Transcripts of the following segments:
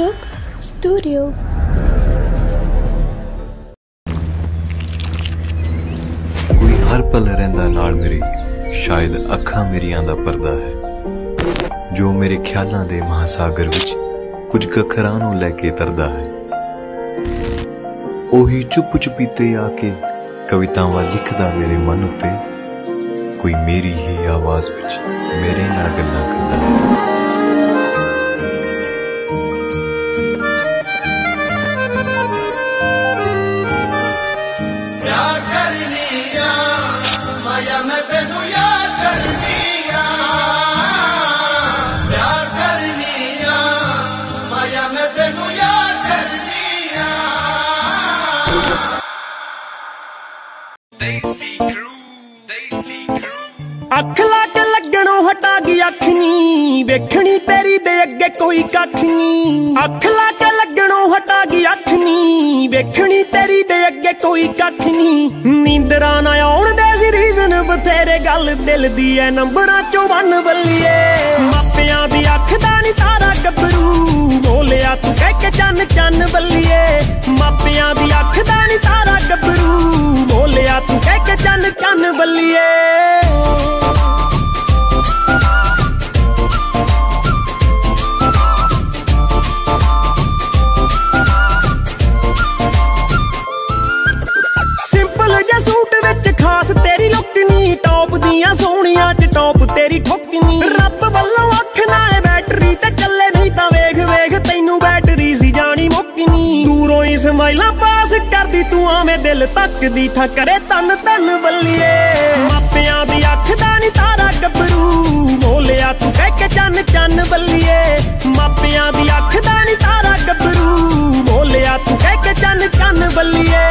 सुख स्टूडियो। कोई हर पल रहिंदा नाल मेरे, शायद अखां मेरियां दा पर्दा है जो मेरे ख्यालां दे महासागर विच कुछ कखरां नूं लैके तरदा है। ओही चुप चुपीते आके कवितावां लिखदा मेरे मन उत्ते, कोई मेरी ही आवाज विच मेरे नाल गल्लां करदा है। अख लाट लगणों हटा गई अख नी, वेखणी तेरी दे अगे कोई कख नी। अख लाट लगणों हटा गई अख नी, वेखणी तेरी दे अगे कोई कख नी। नींदरां ना आउण दे सी रीजन बथेरे, गल दिल दी ऐ नंबरां चों वन बल्लिए। मापियां दी अख दा नी तारा गबरू, बोलिया तू कह के चन चन बल्लिए। मापियां दी अख दा नी तारा गबरू, बोलिया तू कह के चन चन बल्लिए। सूट विच खास तेरी लुक नी, टॉप दियां सोहणियां च टॉप तेरी ठुकनी। रब वल्लों अख ना है बैटरी ते चले, नहीं तां वेख वेख तैनू बैटरी सी जानी मुकनी। दूरों ही स्माइलां पास करदी तू आवें दिल तकदी था करे तन तन बल्लिए। मापियां दी अख दा नी तारा गबरू, बोलिया तू कह के चन चन बल्लिए। मापियां दी अख दा नी तारा गबरू, बोलिया तू कह के चन चन बल्लिए।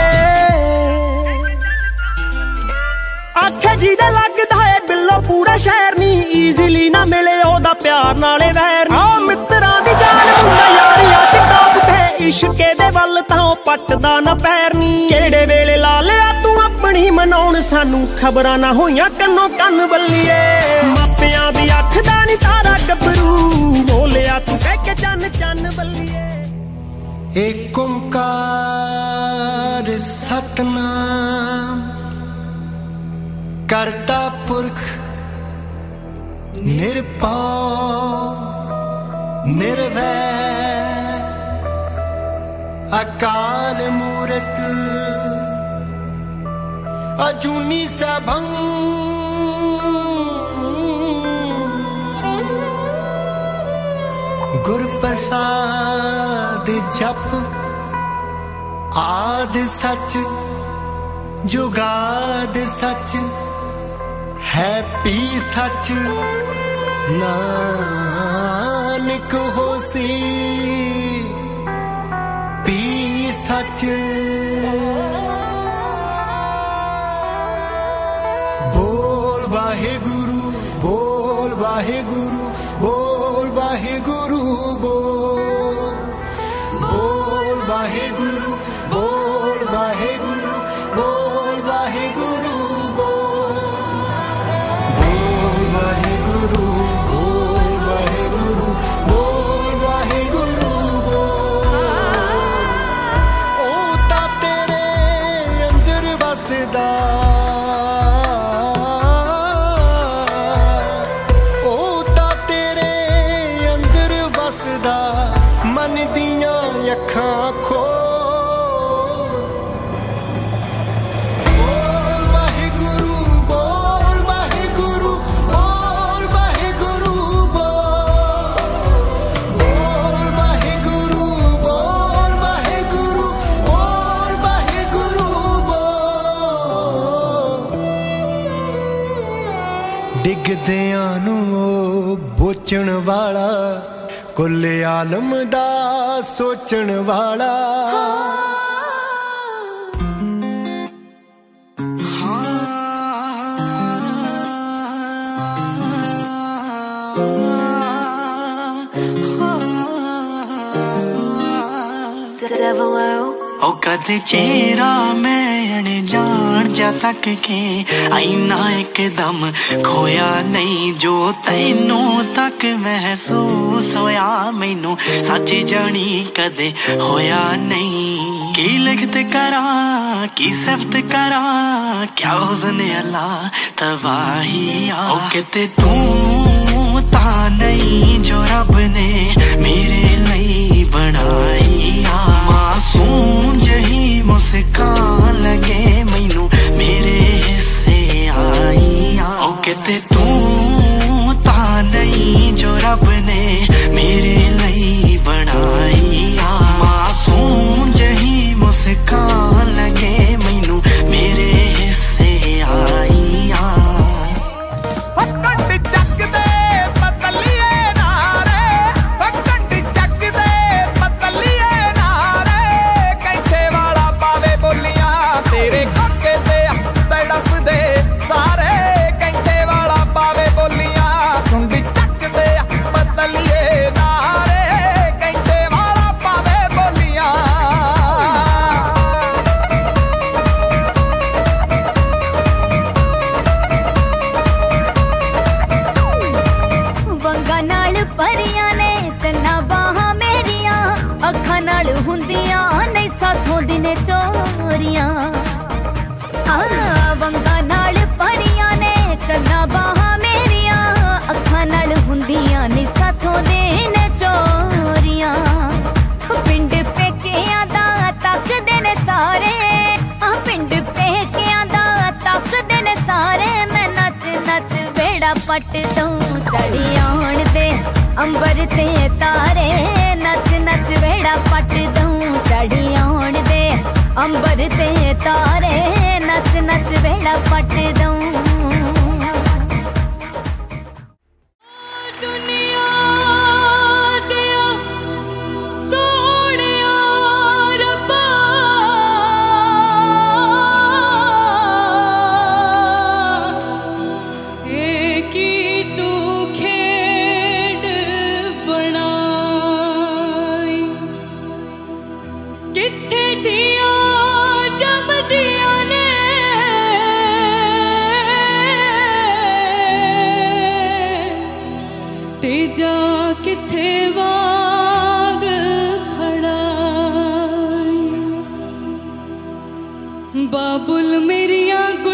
आखे जी दे लगदा है बिल्लो पूरा शहर नी, ईजिली ना मिले ओदा प्यार नाले वैर। आ मित्रा दी जान मुंडा यारिया च टॉप ते, इश्के दे वल तां पटदा ना पैर नी। केड़े वेले ला लिया तू अपनी मनाउण, सानू खबरां ना होइयां कन्नो कन्न बल्लिए। मापियां दी अख दा नी तारा गबरू, बोलिया तू कह के चन चन बल्लिए। एक ओंकार सतनाम करता पुरख निरभौ निर्वैर, अकाल मूरत अजूनी सैभं। गुर प्रसाद जप आद सच, जुगाद सच है पी सच। नानक होसी पी सच। बोल वाहे गुरु, बोल वाहे गुरु, बोल वाहे गुरु, बोल बोल वाहे गुरु, बोल वाहे गुरु, बोल वाहे गुरु, बोल वाहे गुरु, बोल वाहे गुरु, बोल वाहे गुरु, बोल। ओ ता तेरे अंदर वसदा, ओ ता तेरे अंदर वसदा, मन दियां अखां खो। डिगदियां नूं बोचण वाला, कुल आलम दा सोचण वाला। ओ कदे चेहरा मैं अने जान जा तक के आईना एकदम खोया नहीं जो तैनू तक महसूस होया मैनू सच जानी कदे होया नहीं की लिखत करा की सिफत करा क्या हुस्न अल्लाह तबाहिया ओ किते तू ता नहीं जो रब ने मेरे लिए बनाई मासूम जही मुस्कान लगे मैनू मेरे हिस्से आई ओ किते तू ता नहीं जो रब ने मेरे लिए बनाई मासूम जही मुस्कान लगे मैनू मेरे हिस्से आई पट दूं चढ़ी आउण दे अंबर ते तारे नच नच वेड़ा पट दूं चढ़ी आउण दे अंबर ते तारे नच नच वेड़ा पट दूं बाबुल मेरिया